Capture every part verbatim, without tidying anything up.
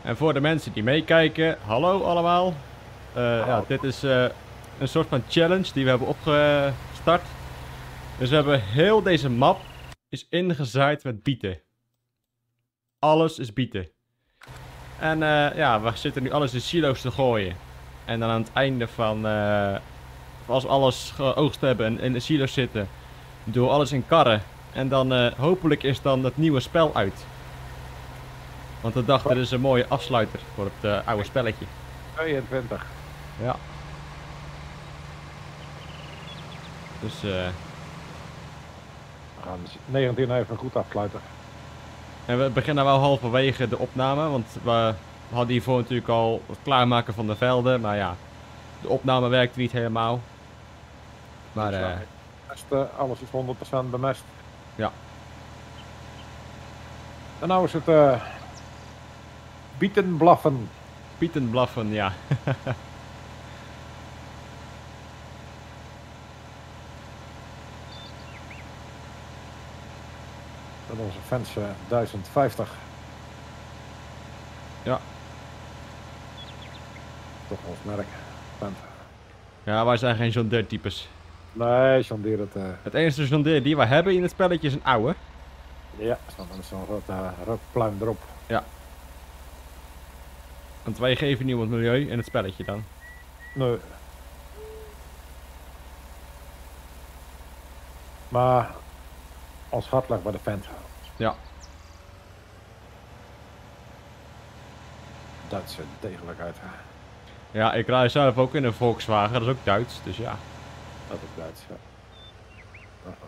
En voor de mensen die meekijken, hallo allemaal. Uh, hallo. Ja, dit is uh, een soort van challenge die we hebben opgestart. Dus we hebben heel deze map is ingezaaid met bieten. Alles is bieten. En uh, ja, we zitten nu alles in silo's te gooien. En dan aan het einde van, uh, als we alles geoogst hebben en in de silo's zitten, doen we alles in karren. En dan uh, hopelijk is dan het nieuwe spel uit. Want we dachten, dit is een mooie afsluiter voor het uh, oude spelletje. tweeëntwintig. Ja. Dus eh... Uh... we gaan negentien even goed afsluiten. En we beginnen wel halverwege de opname, want we hadden hiervoor natuurlijk al het klaarmaken van de velden. Maar ja, de opname werkte niet helemaal. Maar eh... Uh... alles is honderd procent bemest. Ja. En nou is het uh... bieten blaffen. Bieten blaffen, ja. En onze fans uh, duizend vijftig. Ja. Toch ons merk. Fan. Ja, wij zijn geen John Deere types. Nee, John Deere het... Uh... Het enige John Deere die we hebben in het spelletje is een oude. Ja, dan is zo'n rood, uh, rood pluim erop. Ja. Want wij geven niemand milieu in het spelletje dan. Nee. Maar ons hart lag bij de vent. Ja. Duitse degelijkheid. Ja, ik rij zelf ook in een Volkswagen, dat is ook Duits, dus ja. Dat is Duits, ja. Uh -oh.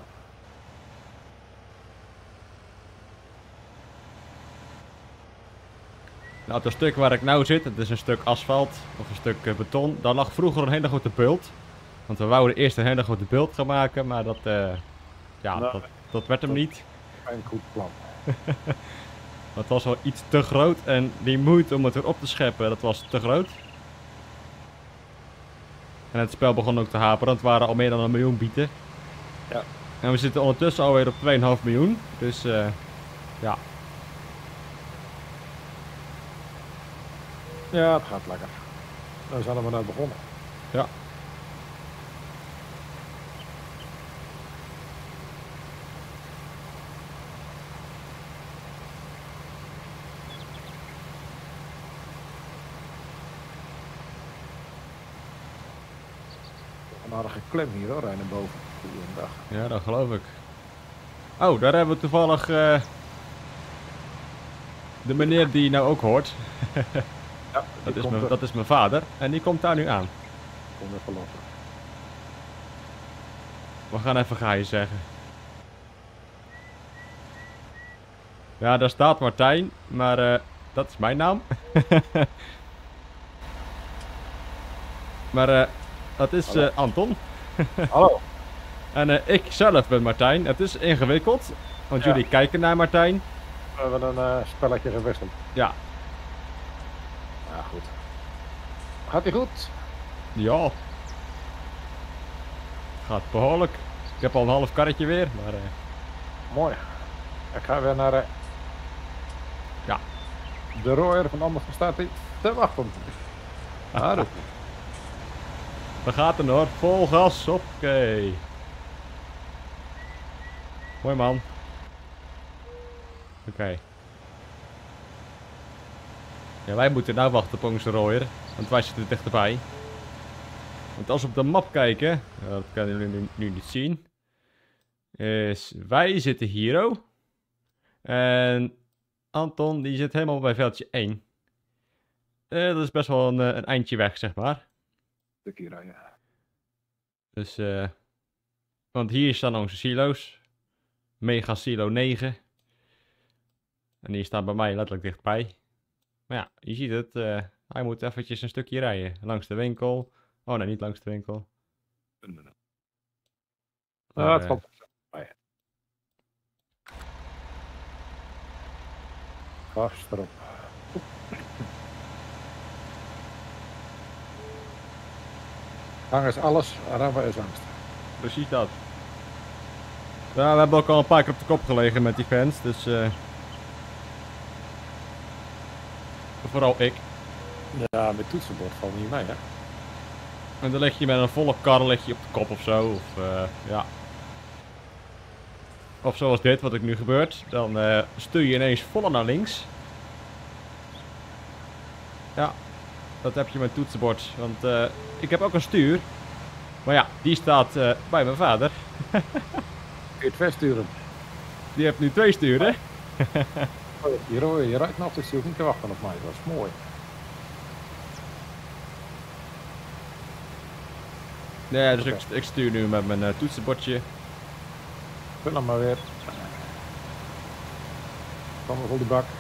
Nou, het stuk waar ik nou zit, het is een stuk asfalt of een stuk uh, beton. Daar lag vroeger een hele grote bult. Want we wouden eerst een hele grote bult gaan maken, maar dat, uh, ja, nou, dat, dat werd hem dat niet. Geen goed plan. Het was wel iets te groot en die moeite om het weer op te scheppen, dat was te groot. En het spel begon ook te haperen, het waren al meer dan een miljoen bieten. Ja. En we zitten ondertussen alweer op twee komma vijf miljoen, dus uh, ja. Ja, het gaat lekker. Nou zijn we net begonnen. Ja. Een aardige klem hier hoor, Rijn en boven. Goeiedag. Ja, dat geloof ik. Oh, daar hebben we toevallig uh, de meneer die nou ook hoort. Ja, dat, is mijn, dat is mijn vader en die komt daar nu aan. Kom even lopen. We gaan even gaaien zeggen. Ja, daar staat Martijn, maar uh, dat is mijn naam. maar uh, dat is uh, Anton. Hallo. En uh, ik zelf ben Martijn. Het is ingewikkeld, want ja. Jullie kijken naar Martijn. We hebben een uh, spelletje gewisseld. Ja. Ja, goed. Gaat ie goed? Ja. Gaat behoorlijk. Ik heb al een half karretje weer, maar... Uh... Mooi. Ik ga weer naar... Uh... Ja. De rooier van Anders staat hij te wachten. Ah, dat. Daar gaat het hoor. Vol gas. Oké. Okay. Mooi man. Oké. Okay. Ja, wij moeten nou wachten op onze rooier. Want wij zitten er dichterbij. Want als we op de map kijken. Dat kunnen jullie nu, nu niet zien. Is wij zitten hier. Oh. En Anton die zit helemaal bij veldje één. Uh, dat is best wel een, een eindje weg, zeg maar. Stukje rijden. Dus, eh... Uh, want hier staan onze silo's. Mega silo negen. En die staan bij mij letterlijk dichtbij. Maar ja, je ziet het. Uh, hij moet eventjes een stukje rijden. Langs de winkel. Oh nee, niet langs de winkel. Ja, het valt bij. Vast erop. Hang is alles, rammen is angst. Precies dat. Ja, we hebben ook al een paar keer op de kop gelegen met die fans, dus... Uh... Vooral ik. Ja, met toetsenbord valt niet mee, hè? En dan lig je met een volle kar lig je op de kop of zo. Of uh, ja. Of zoals dit, wat ik nu gebeurt. Dan uh, stuur je ineens volle naar links. Ja. Dat heb je met toetsenbord. Want uh, ik heb ook een stuur. Maar ja, die staat uh, bij mijn vader. Kun je het versturen? Die heeft nu twee sturen. Oh, je, rode, je rijdt nog, dus je hoeft niet te wachten op mij. Dat is mooi. Nee, dus okay. ik, ik stuur nu met mijn uh, toetsenbordje. Vul hem maar weer. Kom maar vol die bak.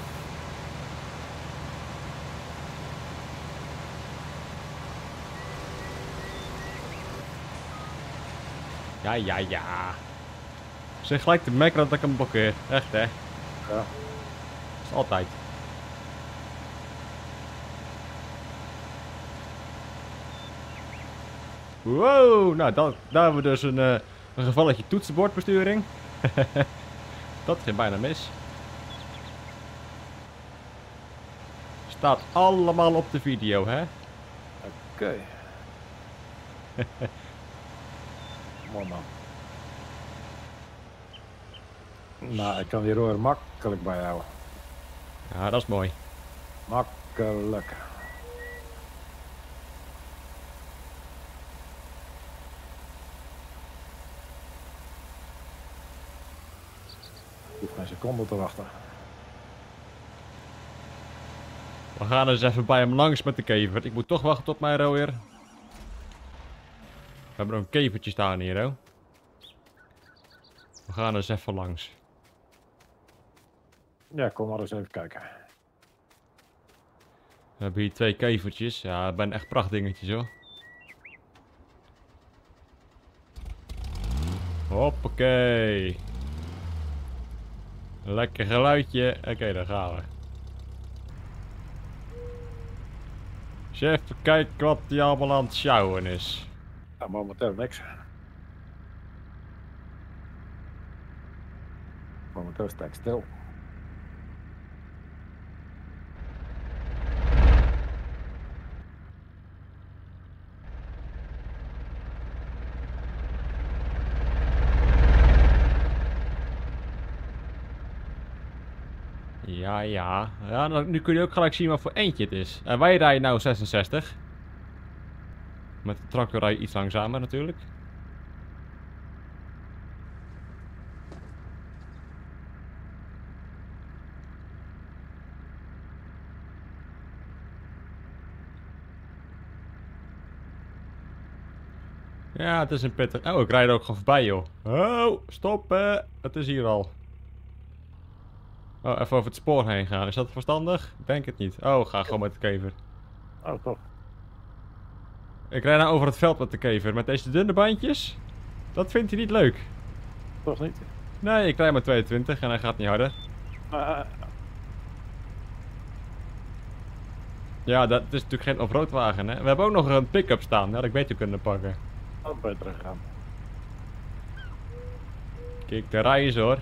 Ja, ja, ja. Zeg gelijk te mekkeren dat ik hem blokkeer. Echt, hè? Ja. Dat is altijd. Wow, nou, dan, daar hebben we dus een, uh, een gevalletje toetsenbordbesturing. Dat ging bijna mis. Staat allemaal op de video, hè? Oké. Okay. Mooi man. Nou, ik kan die roer makkelijk bijhouden. Ja, dat is mooi. Makkelijk. Ik hoef geen seconde te wachten. We gaan eens even bij hem langs met de kever. Ik moet toch wachten op mijn rooier. We hebben nog een kevertje staan hier, hè. We gaan eens even langs. Ja, kom maar eens even kijken. We hebben hier twee kevertjes. Ja, dat zijn echt prachtdingetjes, hoor. Hoppakee. Lekker geluidje. Oké, okay, daar gaan we. Eens even kijken wat die allemaal aan het sjouwen is. Nou, momenteel niks. Momenteel sta ik stil. Ja, ja. Ja, dan, nu kun je ook gelijk zien wat voor eentje het is. En wij rijden nou zesenzestig. Met de tractor rij je iets langzamer natuurlijk. Ja, het is een pittig. Oh, ik rijd er ook gewoon voorbij, joh. Oh, stoppen. Het is hier al. Oh, even over het spoor heen gaan. Is dat verstandig? Ik denk het niet. Oh, ga gewoon met de kever. Oh, toch. Ik rijd nou over het veld met de kever. Met deze dunne bandjes. Dat vindt hij niet leuk. Toch niet? Nee, ik rijd met tweeëntwintig en hij gaat niet harder. Uh, Ja, dat is natuurlijk geen offroadwagen, hè. We hebben ook nog een pick-up staan. Dat had ik beter kunnen pakken. Dat beter gaan. Kijk, daar rijden ze, hoor.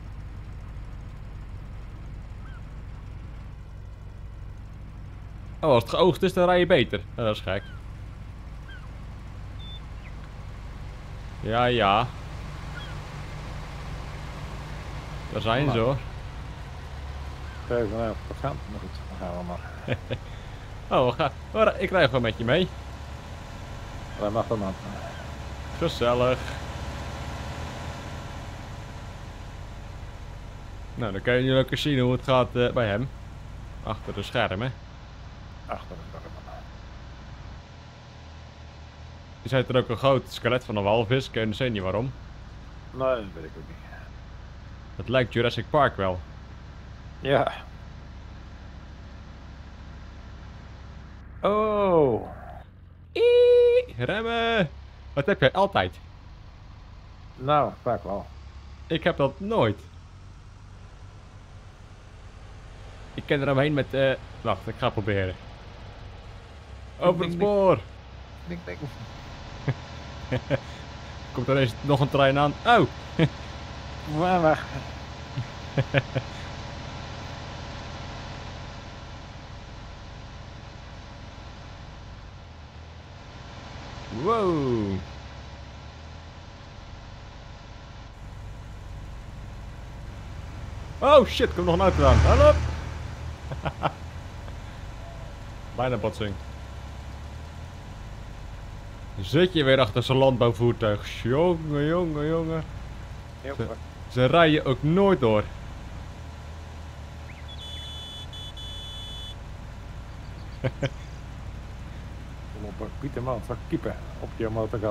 Oh, als het geoogst is, dan rij je beter. Oh, dat is gek. Ja, ja. Daar zijn ze, hoor. Kijk, nou, dat gaat. Maar goed, dan gaan we maar. Oh, we gaan. Oh, ik rij gewoon met je mee. Dat mag dan aan. Gezellig. Nou, dan kan je nu ook eens zien hoe het gaat uh, bij hem. Achter de schermen. Achter de schermen. Je ziet er ook een groot skelet van een walvis. Ik weet niet waarom. Nee, dat weet ik ook niet. Het lijkt Jurassic Park wel. Ja. Oh. Iii, remmen. Wat heb jij altijd? Nou, vaak wel. Ik heb dat nooit. Ik ken er omheen met... Uh... Wacht, ik ga het proberen. Over het spoor. Ding, ding. Komt er eens nog een trein aan. Oh! Maar, maar. Wow. Oh shit, komt nog een auto aan. Hallo. Bijna botsing. Zit je weer achter zo'n landbouwvoertuig? Jongen, jongen, jongen. Ze, ze rijden ook nooit door. Kom op, Pieter man, van kiepen op je motorkap.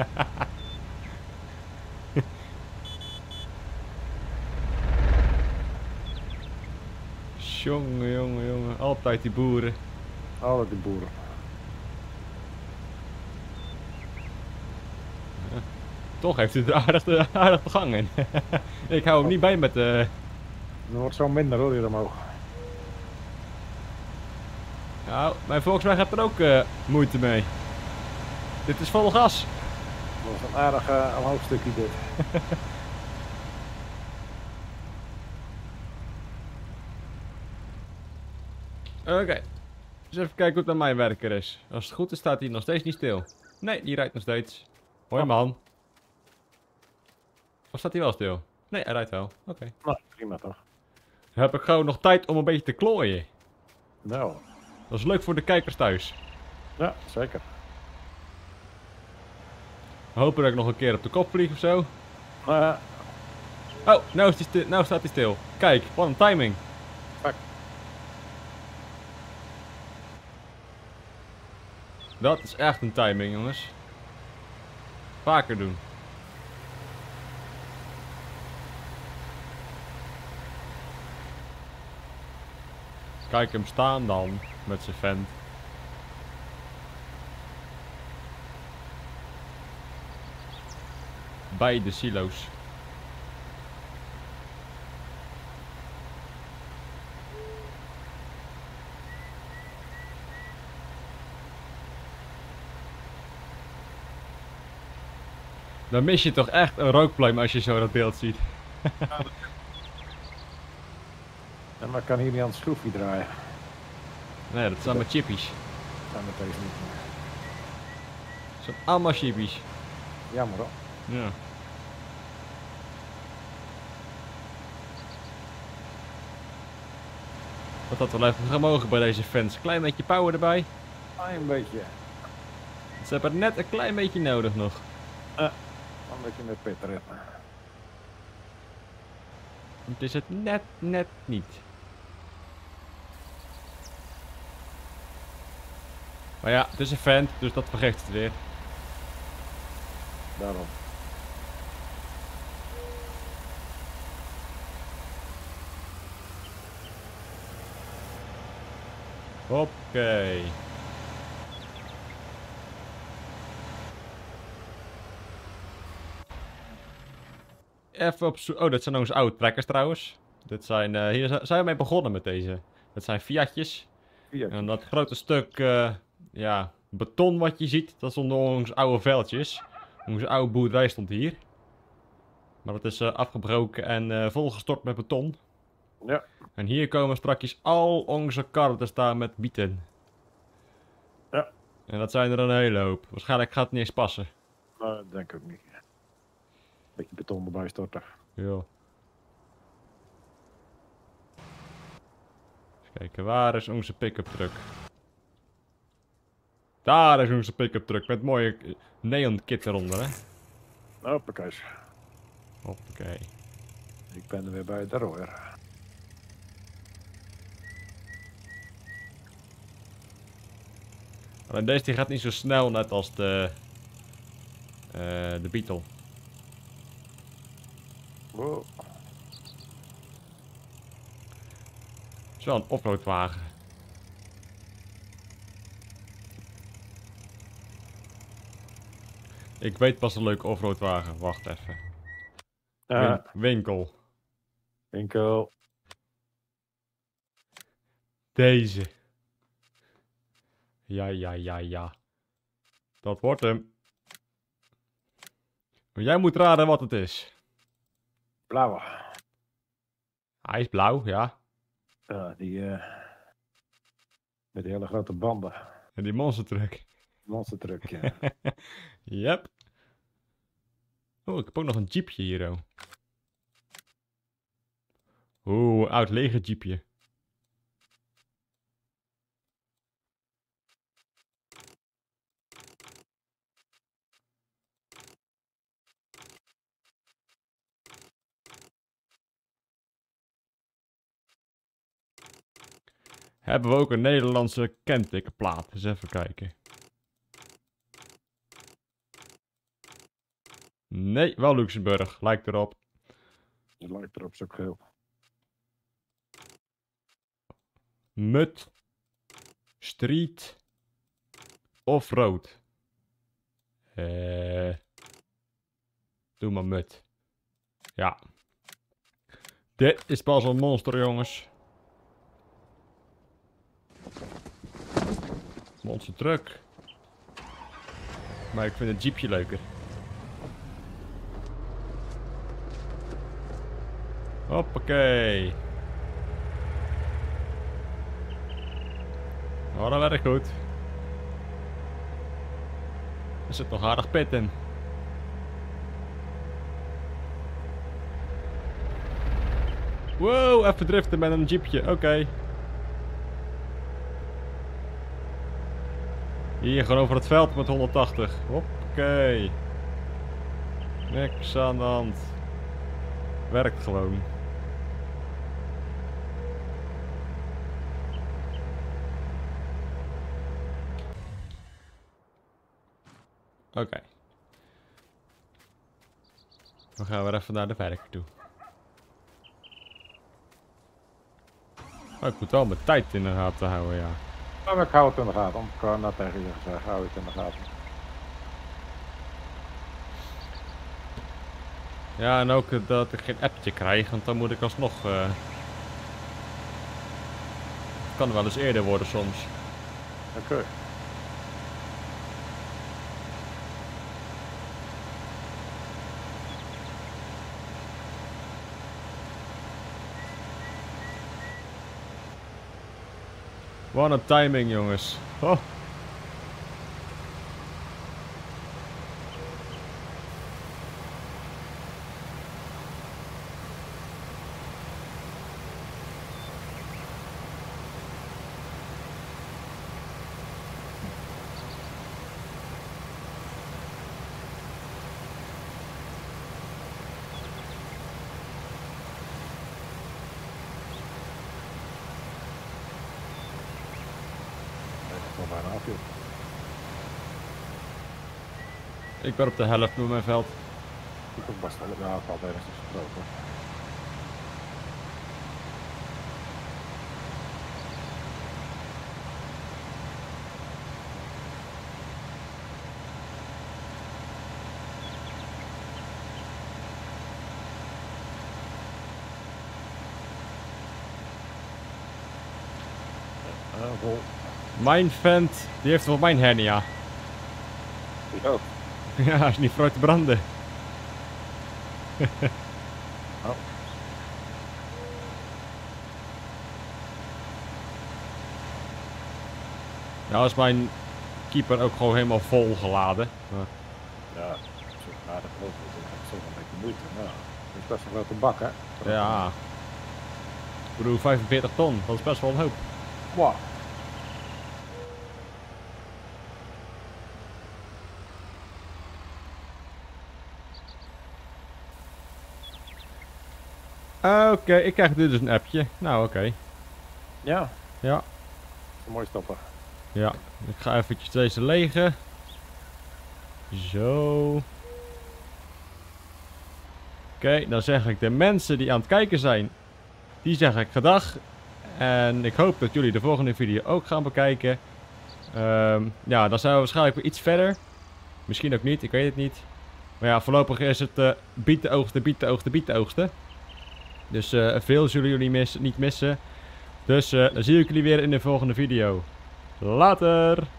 Jongen, jongen, jongen. Altijd die boeren. Alle die boeren. Toch heeft hij er aardig de, aardig de gang in. Ik hou hem niet bij met de... Er wordt zo minder hoor, hier omhoog. Nou, mijn Volkswagen heeft er ook uh, moeite mee. Dit is vol gas. Dat is een aardig uh, omhoog stukje dit. Oké. Okay. Dus even kijken hoe het naar mijn werker is. Als het goed is staat hij nog steeds niet stil. Nee, die rijdt nog steeds. Hoi Oh. man. Of staat hij wel stil? Nee, hij rijdt wel. Oké. Okay. Nou, prima toch. Dan heb ik gewoon nog tijd om een beetje te klooien. Nou. Dat is leuk voor de kijkers thuis. Ja, zeker. Hopen dat ik nog een keer op de kop vlieg of zo. Uh, Oh, nou, is die nou staat hij stil. Kijk, wat een timing. Fuck. Dat is echt een timing, jongens. Vaker doen. Kijk hem staan dan, met zijn vent. Bij de silo's. Dan mis je toch echt een rookpluim als je zo dat beeld ziet. En maar ik kan hier niet aan het schroefje draaien. Nee, dat zijn allemaal chippies. Kan met deze niet meer. Dat zijn allemaal chippies. Jammer hoor. Ja. Wat had wel even gemogen bij deze fans. Klein beetje power erbij. Een beetje. Ze hebben net een klein beetje nodig nog. Een beetje met pit erin. Het is het net, net niet. Maar ja, het is een vent, dus dat vergeeft het weer. Daarom. Oké. Even op zoek. Oh, dat zijn nog eens oude trekkers trouwens. Dit zijn, uh, hier zijn we mee begonnen met deze. Dat zijn Fiatjes. Hier. En dat grote stuk uh, ja, beton wat je ziet, dat stond onze oude veldjes. Onze oude boerderij stond hier. Maar dat is uh, afgebroken en uh, volgestort met beton. Ja. En hier komen straks al onze karren te staan met bieten. Ja. En dat zijn er een hele hoop. Waarschijnlijk gaat het niet eens passen. Nou, dat denk ik ook niet. Beetje beton erbij storten. Ja. Eens kijken, waar is onze pick-up truck? Daar is onze pick-up truck met mooie neon kit eronder, hè? Hoppakee. Hoppakee. Ik ben er weer bij de roer. Alleen deze die gaat niet zo snel net als de, uh, de Beetle. Wow. Het is wel een offroadwagen. Ik weet pas een leuke offroadwagen. Wacht even. Ja. Win winkel. Winkel. Deze. Ja, ja, ja, ja. Dat wordt hem. Maar jij moet raden wat het is. Blauwe. Hij is blauw, ja. Ja, die uh, met die hele grote banden. En die monster truck. Monster truck, ja. Yep. Oh, ik heb ook nog een jeepje hier, oh. Oeh, een oud lege jeepje. Hebben we ook een Nederlandse kentekenplaat? Eens even kijken. Nee, wel Luxemburg. Lijkt erop. Je lijkt erop zo geel. Mud. Street. Of rood. Eh. Doe maar mud. Ja. Dit is pas een monster, jongens. Monster truck. Maar ik vind het jeepje leuker. Hoppakee. Oh, dat werkt goed. Er zit nog aardig pit in. Wow, even driften met een jeepje. Oké. Okay. Hier, gewoon over het veld met honderdtachtig. Hoppakee. Niks aan de hand. Werkt gewoon. Oké. Okay. Dan gaan we even naar de werker toe. Oh, ik moet wel mijn tijd in de gaten houden, ja. Maar ik hou het in de gaten. Ik kan net tegen je gezegd, hou het in de gaten. Ja, en ook dat ik geen appje krijg, want dan moet ik alsnog... Uh... Het kan wel eens eerder worden soms. Oké. Okay. Wat een timing, jongens. Oh. Bijna af, joh. Ik ben op de helft met mijn veld. Ik heb best wel, ja, het valt ergens gesproken. Uh, vol. Mijn vent, die heeft wel mijn hernia. Die ook. Ja, is niet voor uit te branden. Oh. Nou is mijn keeper ook gewoon helemaal vol geladen. Maar... Ja, zo aardig groot is het toch een beetje moeite. Nou, dat is best wel grote bak, hè? Ja. Ik bedoel, vijfenveertig ton, dat is best wel een hoop. Wow. Oké, okay, ik krijg nu dus een appje. Nou, oké. Okay. Ja. Ja. Mooi stoppen. Ja, ik ga eventjes deze legen. Zo. Oké, okay, dan zeg ik de mensen die aan het kijken zijn, die zeg ik gedag. En ik hoop dat jullie de volgende video ook gaan bekijken. Um, ja, dan zijn we waarschijnlijk weer iets verder. Misschien ook niet, ik weet het niet. Maar ja, voorlopig is het uh, bieten oogsten, bieten oogsten, bieten oogsten. Dus uh, veel zullen jullie mis, niet missen. Dus uh, dan zie ik jullie weer in de volgende video. Later!